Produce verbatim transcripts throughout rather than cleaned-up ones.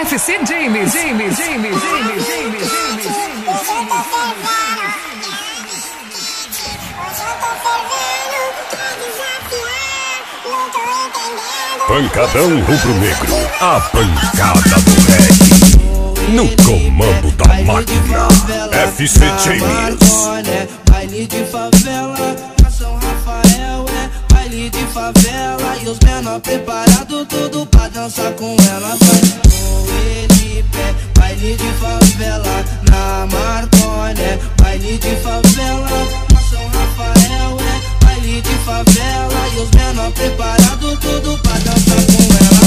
F C James, James, James, James, James, James, Pancadão rubro-negro, a pancada do reggae. No comando da máquina, F C James. Baile de favela, São Rafael é baile de favela. E os menor preparado tudo pra dançar com ela. Vai com ele, pé, baile de favela. Na Marconi, baile de favela, São Rafael é baile de favela. E os menor preparado tudo pra dançar com ela.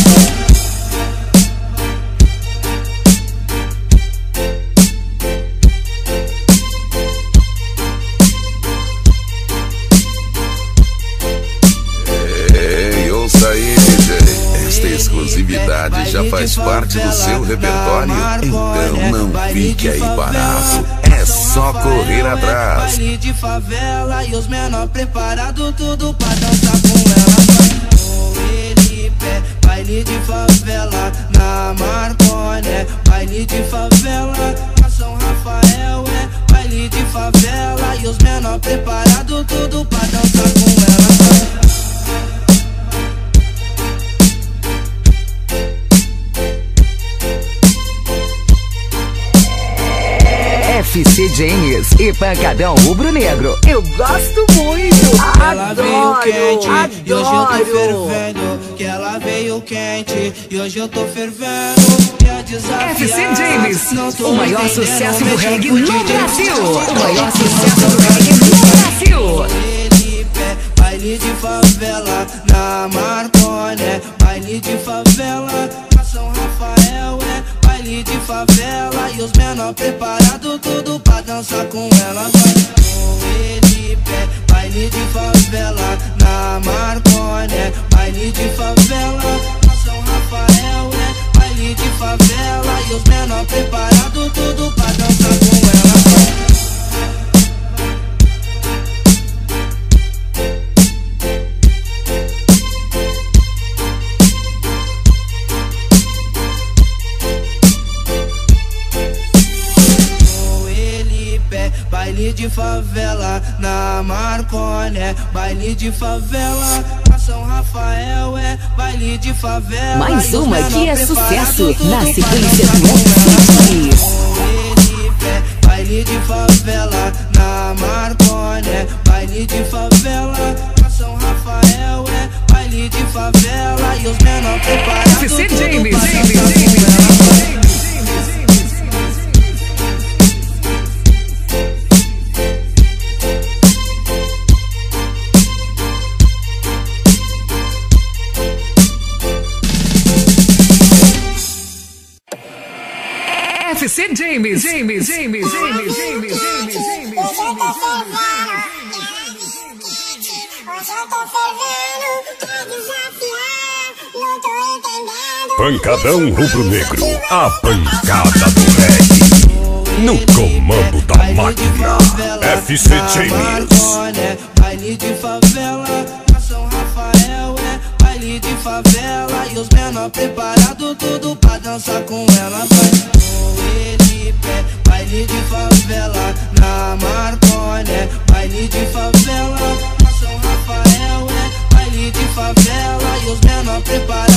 Exclusividade já faz parte do seu repertório, então não fique aí parado, é só correr atrás. Baile de favela e os menor preparado tudo pra dançar com ela. Com ele, pé, baile de favela, na Marconi, baile de favela, São Rafael é baile de favela. E os menor preparado tudo pra dançar com ela. F C James e Pancadão Rubro-Negro. Eu gosto muito. Ela veio quente e hoje eu tô fervendo. Que ela veio quente e hoje eu tô fervendo. F C James, o maior sucesso do reggae no Brasil. O maior sucesso do reggae no Brasil. Baile de favela, na Marconi, baile de favela, São Rafael é baile de favela. E os menor preparado tudo pra dançar com ela. Vai com ele, pé, baile de favela, na Marconi, baile de favela, São Rafael é baile de favela. E os menor preparado tudo pra dançar com ela. Baile de favela, na Marconi, baile de favela, São Rafael é baile de favela. Mais uma que é sucesso na sequência do F C James. Baile de favela, na Marconi, baile de favela, São Rafael é baile de favela. E os menor preparados F C James, James, James, James. F C James, James, James, James, James, James, James, James, James. Pancadão rubro-negro, a pancada do reggae. No comando da máquina, F C James. Baile de favela, São Rafael é baile de favela. E os menor preparado tudo pra dançar com ela. Vai com ele, pé, baile de favela, na Marconi, baile de favela, São Rafael é baile de favela. E os menor preparado